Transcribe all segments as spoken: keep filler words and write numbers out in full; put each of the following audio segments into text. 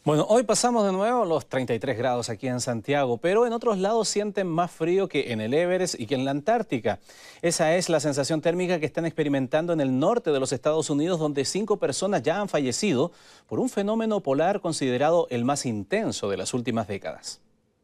Bueno, hoy pasamos de nuevo los treinta y tres grados aquí en Santiago, pero en otros lados sienten más frío que en el Everest y que en la Antártica. Esa es la sensación térmica que están experimentando en el norte de los Estados Unidos, donde cinco personas ya han fallecido por un fenómeno polar considerado el más intenso de las últimas décadas.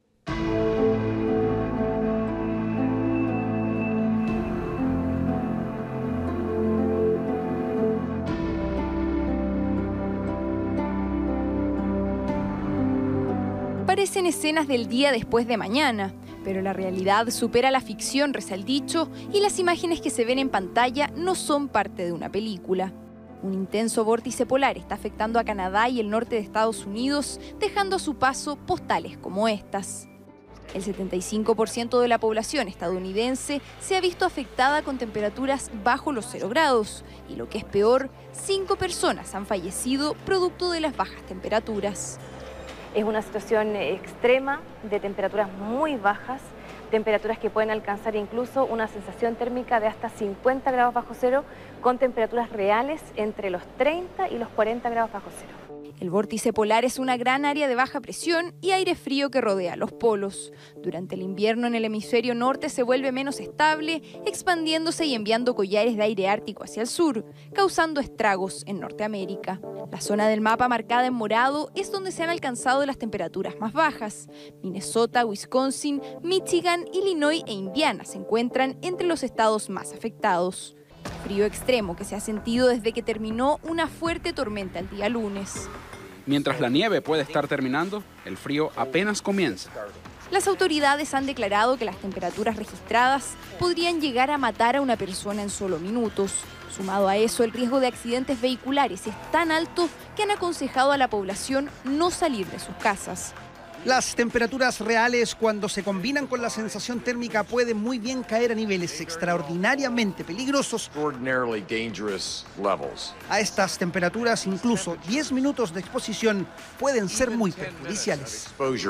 Parecen escenas del día después de mañana, pero la realidad supera la ficción, reza el dicho, y las imágenes que se ven en pantalla no son parte de una película. Un intenso vórtice polar está afectando a Canadá y el norte de Estados Unidos, dejando a su paso postales como estas. El setenta y cinco por ciento de la población estadounidense se ha visto afectada con temperaturas bajo los cero grados, y lo que es peor, cinco personas han fallecido producto de las bajas temperaturas. Es una situación extrema de temperaturas muy bajas, temperaturas que pueden alcanzar incluso una sensación térmica de hasta cincuenta grados bajo cero, con temperaturas reales entre los treinta y los cuarenta grados bajo cero. El vórtice polar es una gran área de baja presión y aire frío que rodea los polos. Durante el invierno en el hemisferio norte se vuelve menos estable, expandiéndose y enviando collares de aire ártico hacia el sur, causando estragos en Norteamérica. La zona del mapa marcada en morado es donde se han alcanzado las temperaturas más bajas. Minnesota, Wisconsin, Michigan, Illinois e Indiana se encuentran entre los estados más afectados. Frío extremo que se ha sentido desde que terminó una fuerte tormenta el día lunes. Mientras la nieve puede estar terminando, el frío apenas comienza. Las autoridades han declarado que las temperaturas registradas podrían llegar a matar a una persona en solo minutos. Sumado a eso, el riesgo de accidentes vehiculares es tan alto que han aconsejado a la población no salir de sus casas. Las temperaturas reales, cuando se combinan con la sensación térmica, pueden muy bien caer a niveles extraordinariamente peligrosos. A estas temperaturas, incluso diez minutos de exposición pueden ser muy perjudiciales.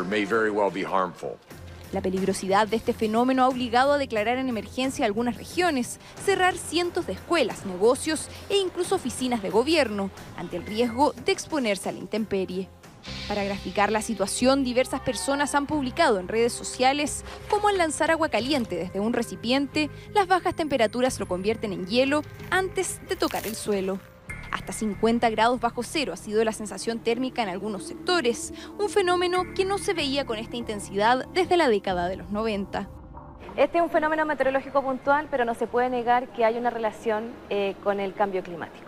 La peligrosidad de este fenómeno ha obligado a declarar en emergencia algunas regiones, cerrar cientos de escuelas, negocios e incluso oficinas de gobierno, ante el riesgo de exponerse a la intemperie. Para graficar la situación, diversas personas han publicado en redes sociales cómo al lanzar agua caliente desde un recipiente, las bajas temperaturas lo convierten en hielo antes de tocar el suelo. Hasta cincuenta grados bajo cero ha sido la sensación térmica en algunos sectores, un fenómeno que no se veía con esta intensidad desde la década de los noventa. Este es un fenómeno meteorológico puntual, pero no se puede negar que hay una relación eh, con el cambio climático.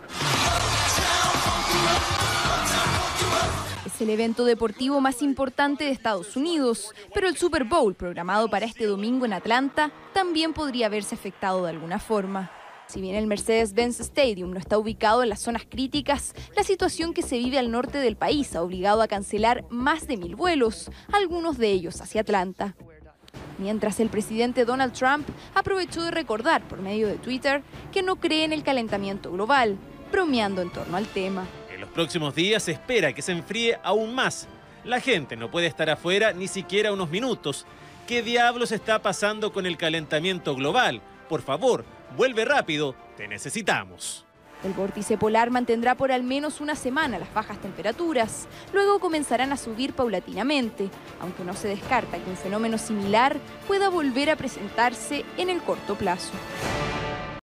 Es el evento deportivo más importante de Estados Unidos, pero el Super Bowl, programado para este domingo en Atlanta, también podría verse afectado de alguna forma. Si bien el Mercedes-Benz Stadium no está ubicado en las zonas críticas, la situación que se vive al norte del país ha obligado a cancelar más de mil vuelos, algunos de ellos hacia Atlanta. Mientras el presidente Donald Trump aprovechó de recordar por medio de Twitter que no cree en el calentamiento global, bromeando en torno al tema. En los próximos días se espera que se enfríe aún más. La gente no puede estar afuera ni siquiera unos minutos. ¿Qué diablos está pasando con el calentamiento global? Por favor, vuelve rápido, te necesitamos. El vórtice polar mantendrá por al menos una semana las bajas temperaturas. Luego comenzarán a subir paulatinamente, aunque no se descarta que un fenómeno similar pueda volver a presentarse en el corto plazo.